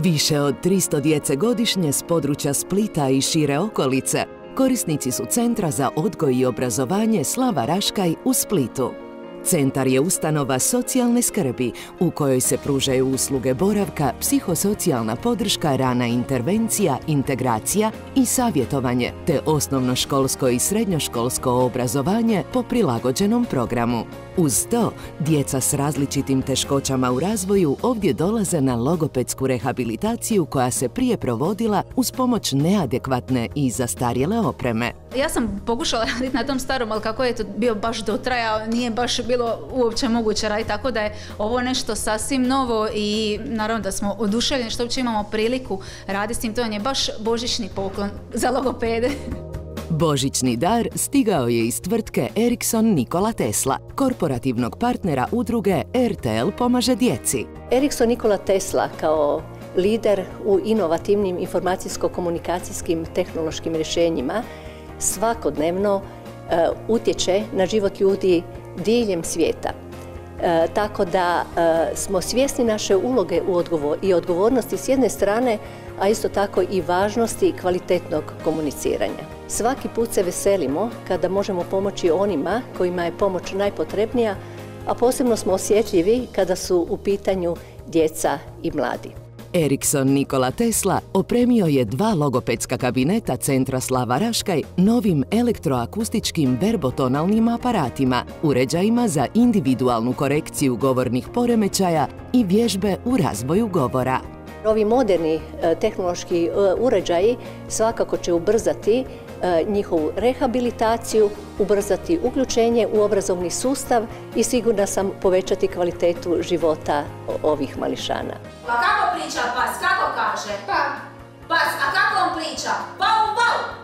Više od 300 djece godišnje s područja Splita i šire okolice korisnici su Centra za odgoj i obrazovanje Slava Raškaj u Splitu. Centar je ustanova socijalne skrbi u kojoj se pružaju usluge boravka, psihosocijalna podrška, rana intervencija, integracija i savjetovanje, te osnovnoškolsko i srednjoškolsko obrazovanje po prilagođenom programu. Uz to, djeca s različitim teškoćama u razvoju ovdje dolaze na logopedsku rehabilitaciju koja se prije provodila uz pomoć neadekvatne i zastarjele opreme. Ja sam pokušala raditi na tom starom, ali kako je to bio baš dotrajao, nije baš bilo uopće moguće raditi, tako da je ovo nešto sasvim novo i naravno da smo oduševljeni što uopće imamo priliku raditi s tim. To je baš božićni poklon za logopede. Božićni dar stigao je iz tvrtke Ericsson Nikola Tesla, korporativnog partnera udruge RTL pomaže djeci. Ericsson Nikola Tesla kao lider u inovativnim informacijsko-komunikacijskim tehnološkim rješenjima svakodnevno utječe na život ljudi diljem svijeta. Tako da smo svjesni naše uloge i odgovornosti s jedne strane, a isto tako i važnosti kvalitetnog komuniciranja. Svaki put se veselimo kada možemo pomoći onima kojima je pomoć najpotrebnija, a posebno smo osjetljivi kada su u pitanju djeca i mladi. Ericsson Nikola Tesla opremio je 2 logopedska kabineta Centra Slava Raškaj novim elektroakustičkim verbotonalnim aparatima, uređajima za individualnu korekciju govornih poremećaja i vježbe u razvoju govora. Ovi moderni tehnološki uređaji svakako će ubrzati njihovu rehabilitaciju, ubrzati uključenje u obrazovni sustav i sigurna sam povećati kvalitetu života ovih mališana. A kako priča pas? Kako kaže? Pa. Pas, a kako on priča? Vau, vau!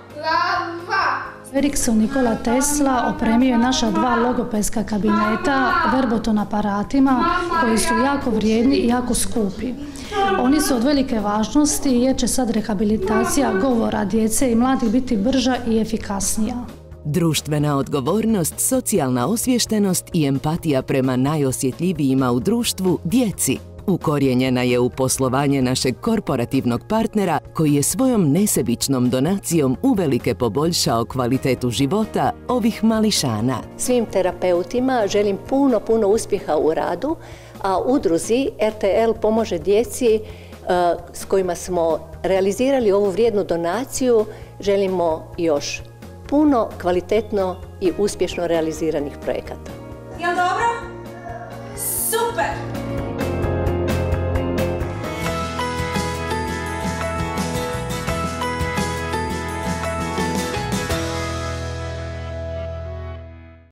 Lava! Ericsson Nikola Tesla opremio je naša 2 logopedska kabineta verboton aparatima koji su jako vrijedni i jako skupi. Oni su od velike važnosti jer će sad rehabilitacija govora djece i mladih biti brža i efikasnija. Društvena odgovornost, socijalna osviještenost i empatija prema najosjetljivijima u društvu, djeci, ukorijenjena je u poslovanje našeg korporativnog partnera koji je svojom nesebičnom donacijom uvelike poboljšao kvalitetu života ovih mališana. Svim terapeutima želim puno uspjeha u radu, a udruzi RTL pomaže djeci s kojima smo realizirali ovu vrijednu donaciju želimo još puno, kvalitetno i uspješno realiziranih projekata. Jel dobro? Super!